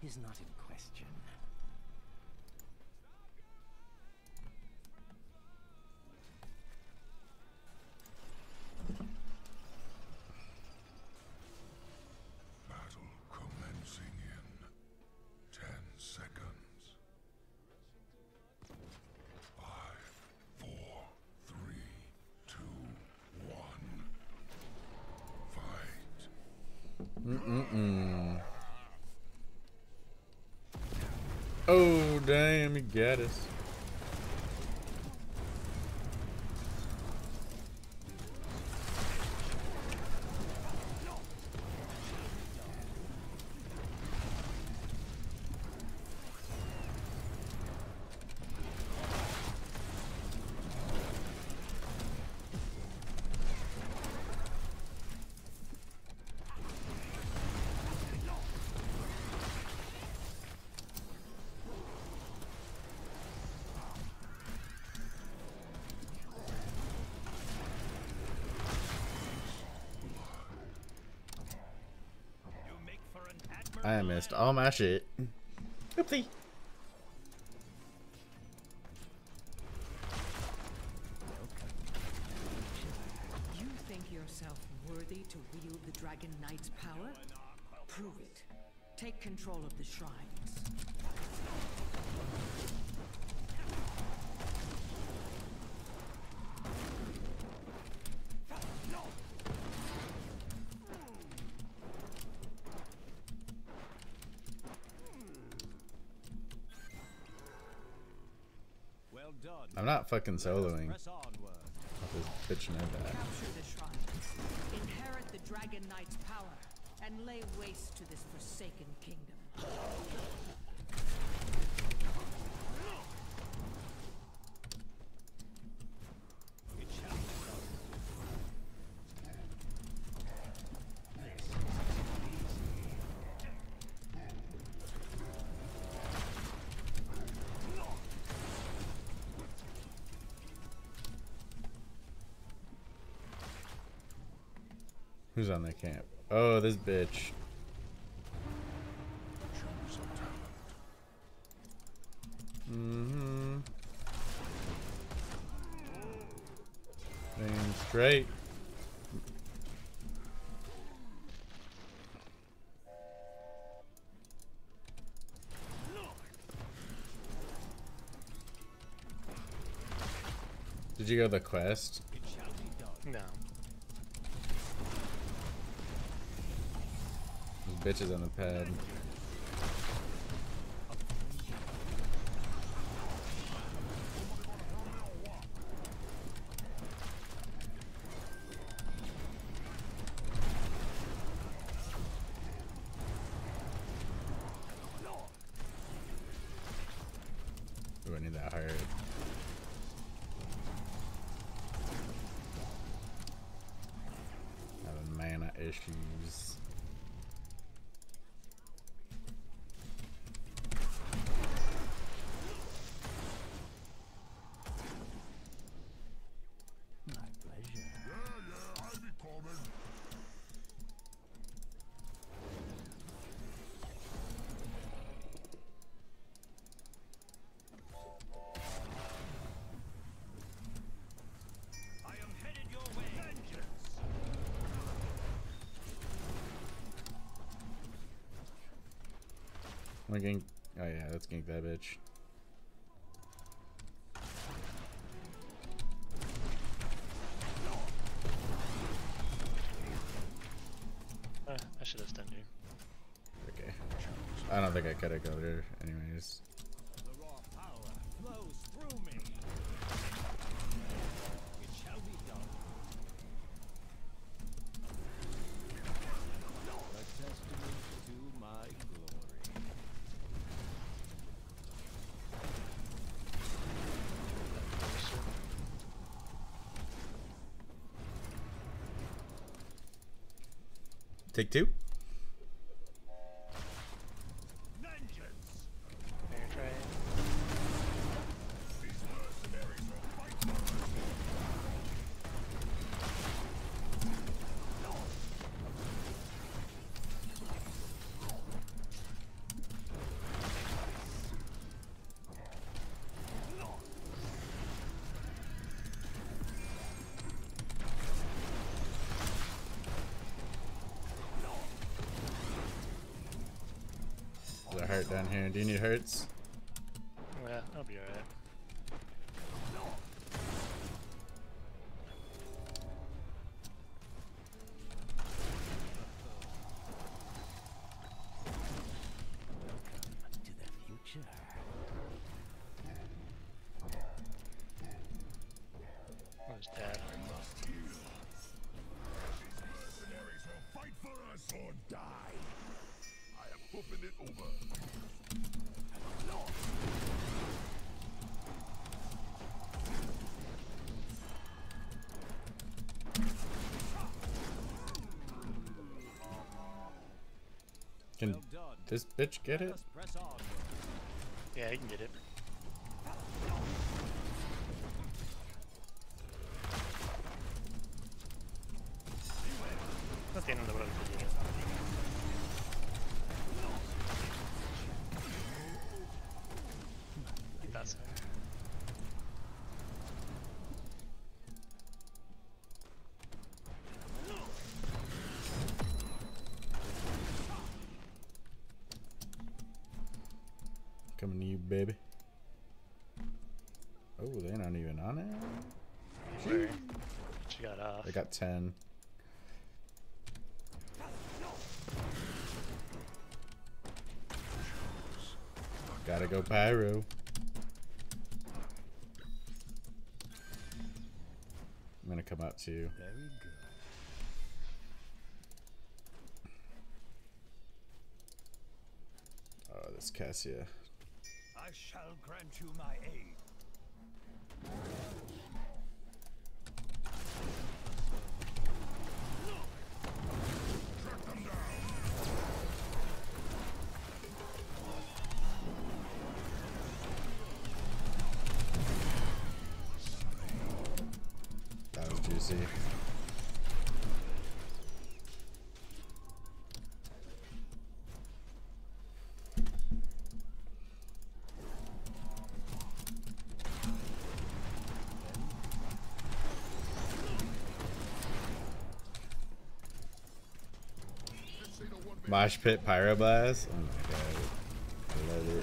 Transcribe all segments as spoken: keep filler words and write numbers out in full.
is not in question. Battle commencing in ten seconds. Five, four, three, two, one. Fight. Mm-mm-mm. Oh, damn, he got us. I missed all my shit. Oopsie. You think yourself worthy to wield the Dragon Knight's power? Prove it. Take control of the shrines. I'm not fucking soloing. I'll just bitch know that. Capture the shrines. Inherit the Dragon Knight's power and lay waste to this forsaken kingdom. Who's on that camp? Oh, this bitch. Mm-hmm. Staying straight. Did you go the quest? No. There's bitches on the pad. Ooh, I need that heart. Having mana issues. I'm gonna gank. Oh yeah, let's gank that bitch. Uh, I should have stunned you. Okay. I don't think I could have killed her anyways. The raw power flows through me. It shall be done. A testament to my glory. Take two. Vengeance. Fair trade. hurt down here. Do you need hurts? Yeah, I'll be alright. To the future. Where's Dad? Mercenaries will fight for us or die. I am whooping it over. Can Well done. this bitch get Let it? us press onward. Yeah, he can get it. Not the end of the road to get it. He thought so. Coming to you, baby. Oh, they're not even on it. Where? She got off. They got ten. Gotta go pyro. I'm gonna come up to you. Very good. Oh, this Cassia. I shall grant you my aid. That was juicy. Mosh pit pyroblast. Oh my god, I love it.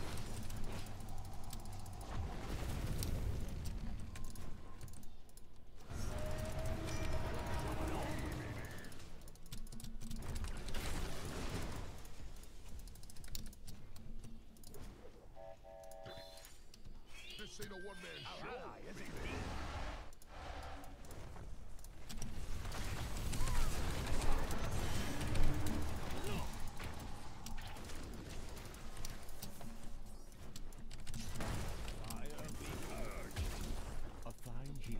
This ain't a one-man show, baby. Fire be purged. A fine heal.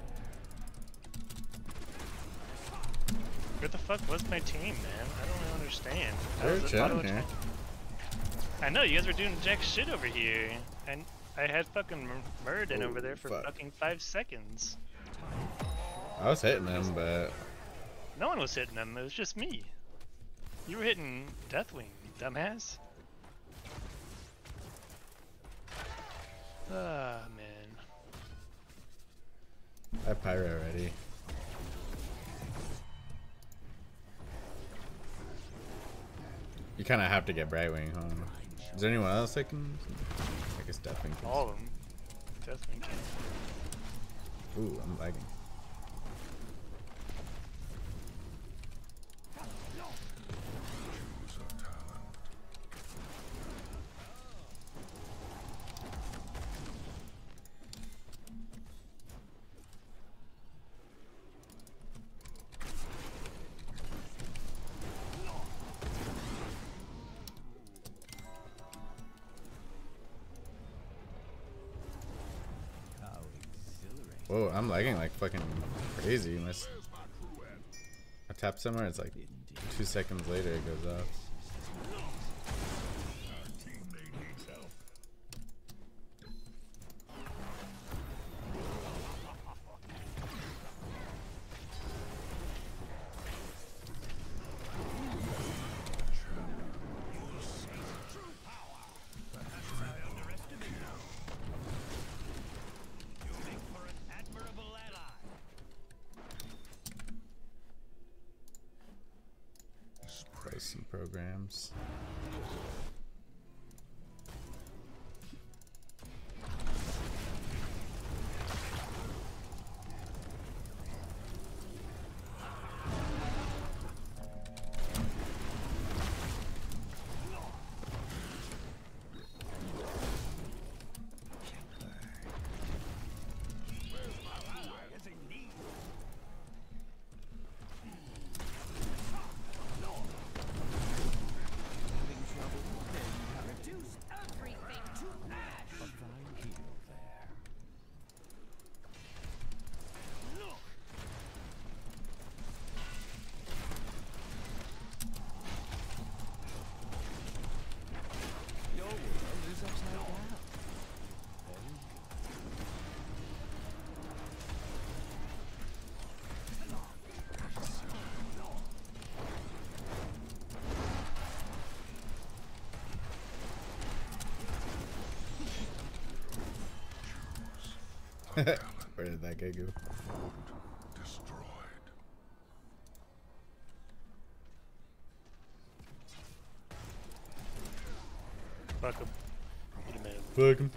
Where the fuck was my team, man? I don't really understand. How They're was it chilling auto here. attack? I know, you guys were doing jack shit over here. And I had fucking Murden Oh, over there for fuck. fucking five seconds. I was hitting him, but No one was hitting them, it was just me. You were hitting Deathwing, you dumbass. Ah, man. I have pyro already. You kind of have to get Brightwing, huh? Is there anyone else that can? I guess Deathwing can. All of them. Deathwing can. Ooh, I'm lagging. Choose a talent. How exhilarating. Whoa, I'm lagging like fucking crazy. Unless Where's my crew at? I tap somewhere, it's like Indeed. two seconds later it goes off. Our teammate needs help. You make for an admirable ally. Close some programs. Where did that guy go? Destroyed. Fuck him. Get him in. Fuck him.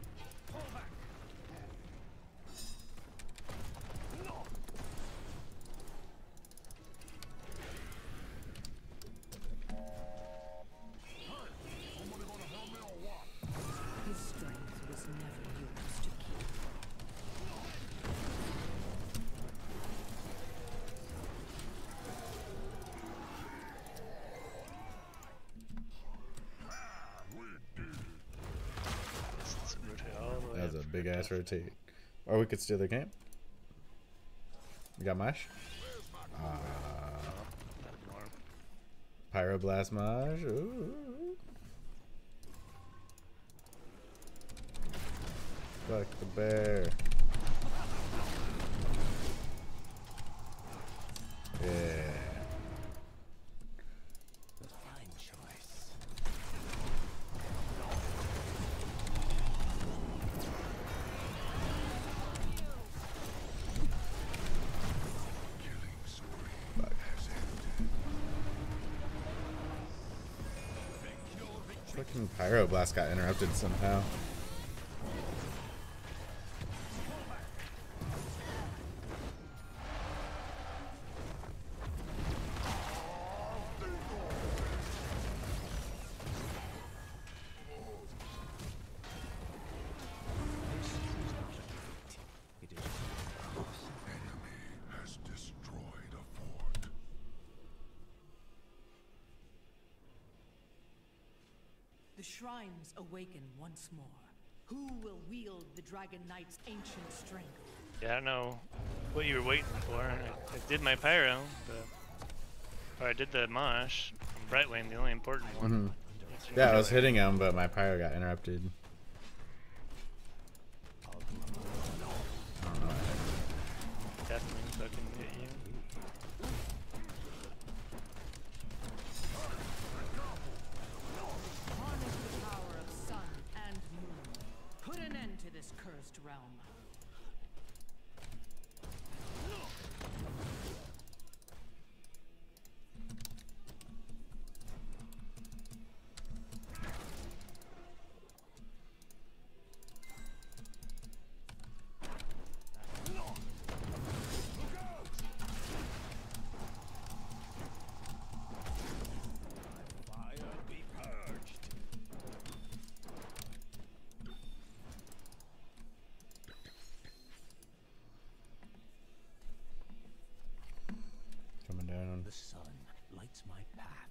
His strength was never yours to keep. Let's rotate all the way That was up a for big ass the- rotate. Or we could steal their camp. You got Mash? Uh, Not more. Pyroblast Mash. Ooh. Fuck the bear. Yeah. Fine choice. Killing spree Fuck. has ended. Fucking Pyroblast got interrupted somehow. It is Enemy has destroyed a fort. The shrines awaken once more. Who will wield the Dragon Knight's ancient strength? Yeah, I don't know what you were waiting for. I, I did my pyro, but or I did the mosh. Brightwing, the only important one. Mhm. That's Yeah, I was really- hitting him, but my pyro got interrupted. I don't know. Definitely fucking hit you. Harness the power of sun and moon. Put an end to this cursed realm. fire be purged. Coming down. The sun lights my path.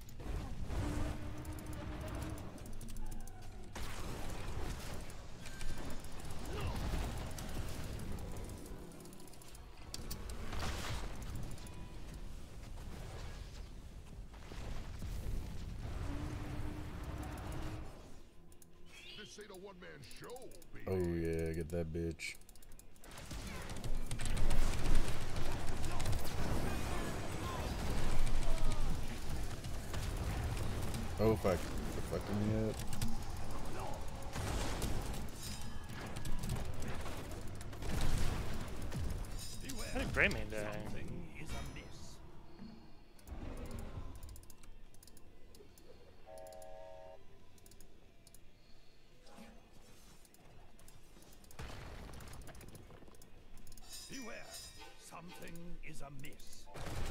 This ain't a one-man show, baby. Oh yeah, get that bitch. Oh fuck. They're fucking me up. How did Greymane die? Something is amiss. Beware, something is amiss.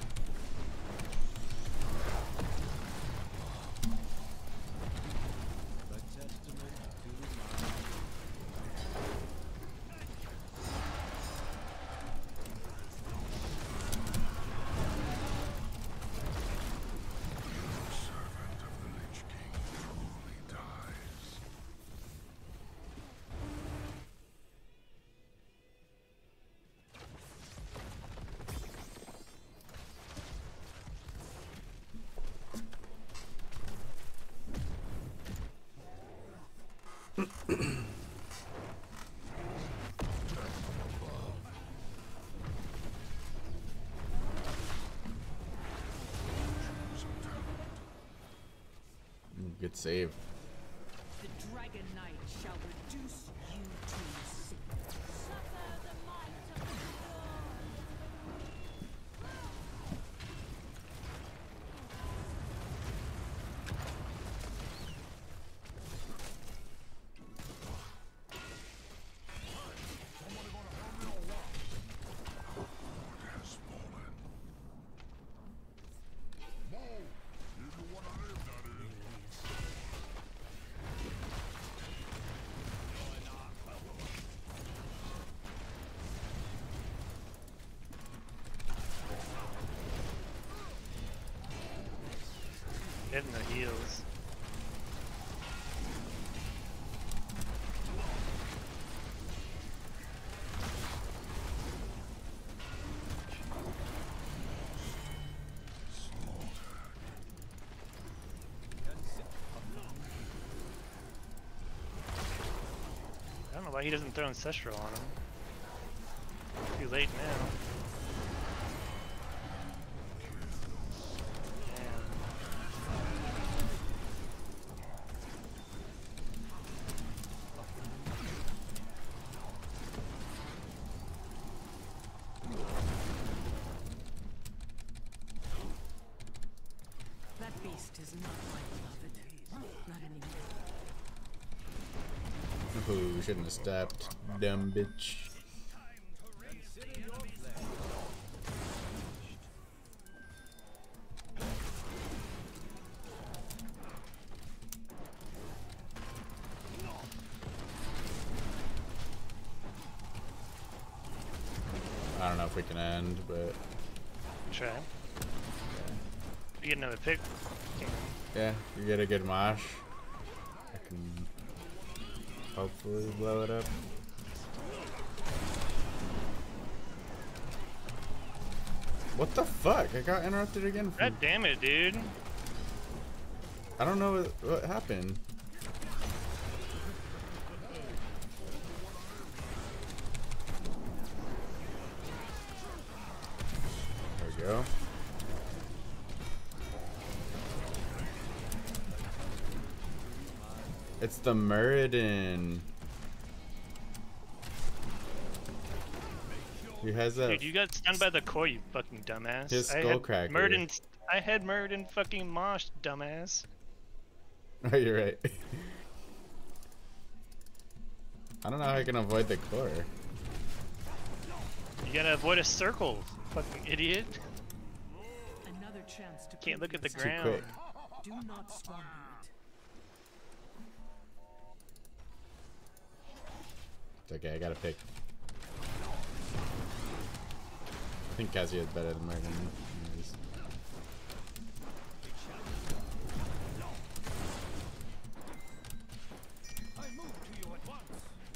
The testament to my Servant of the Lich King truly dies. Mm, good save. The Dragon Knight shall reduce you to cinder. They have no heals. I don't know why he doesn't throw Ancestral on him. Too late now. That beast is not my beloved. Not anymore. Ooh, shouldn't have stepped. Dumb bitch. I don't know if we can end, but Try. You get another pick. yeah, you get a good mosh. I can hopefully blow it up. What the fuck? I got interrupted again. From, God damn it, dude. I don't know what, what happened. There we go. It's the Muradin. He has a. Dude, you got stunned by the core, you fucking dumbass. His I skull had cracker. Murden, I had Murden fucking moshed, dumbass. Oh, you're right. I don't know how I can avoid the core. You gotta avoid a circle, fucking idiot. Another chance to Can't look at the Too ground. quick. do not squander it. It's okay, I gotta pick. I think Cassie is better than Merton. Anyways. I move to you at once.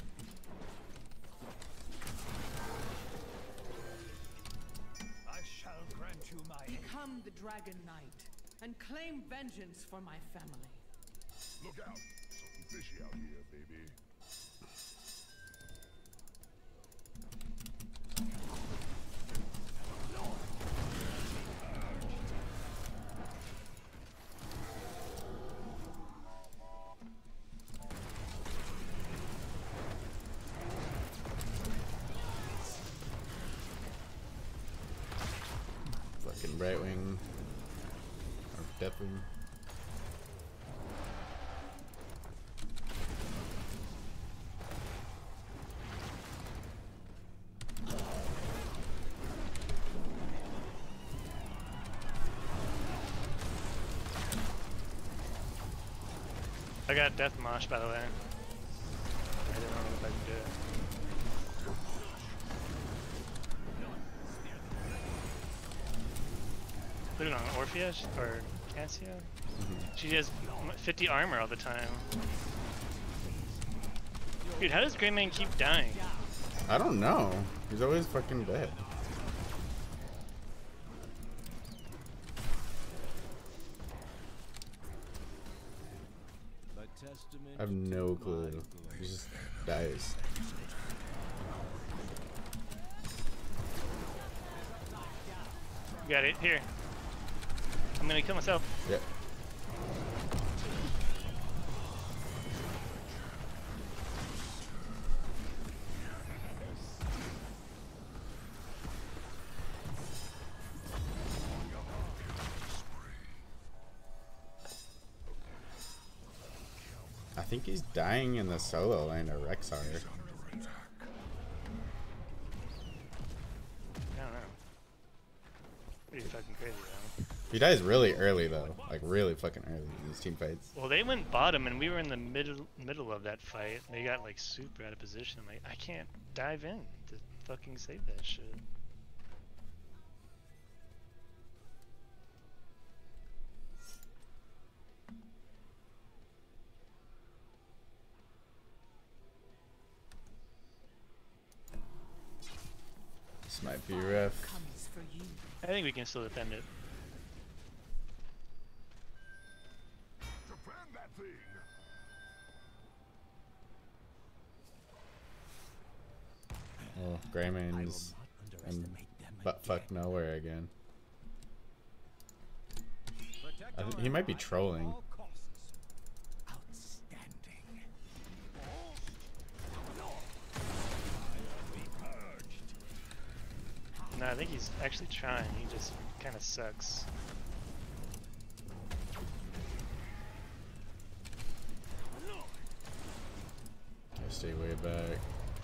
I shall grant you my aid. Become the Dragon Knight and claim vengeance for my family. Look out! Something fishy out here, baby. Fucking Brightwing. Or Deathwing. I got Death Mosh, by the way. I didn't know if I could do it. Put it on Orphea sh- or Cassia. She has fifty armor all the time. Dude, how does Greymane keep dying? I don't know. He's always fucking dead. The testament I have no to clue. my He glory. just dies. You got it, here. I'm gonna kill myself. Yeah. I think he's dying in the solo lane of Rexar. I don't know. Pretty fucking crazy though. He dies really early though. Like really fucking early in these team fights. Well, they went bottom and we were in the middle middle of that fight. They got like super out of position. Like I can't dive in to fucking save that shit. F you, ref. Comes for you. I think we can still defend it. Defend that thing. Oh, Greymane's in butt fuck nowhere again. I th he might be trolling. No, I think he's actually trying. He just kind of sucks. I stay way back.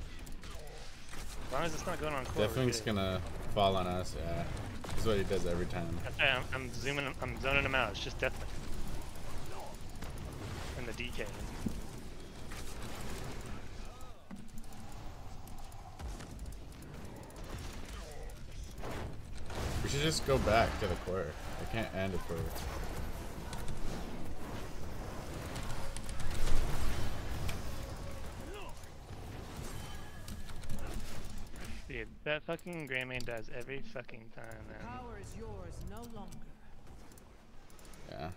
As long as it's not going on core. Definitely's gonna fall on us. Yeah, this is what he does every time. Okay, I'm, I'm zooming. I'm zoning him out. It's just death. And the D K. We should just go back to the core. I can't end it for. Dude, that fucking Greymane dies every fucking time, man. Power is yours no longer. Yeah.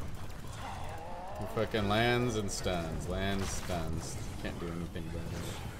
He fucking lands and stuns. Lands, stuns. Can't do anything about it.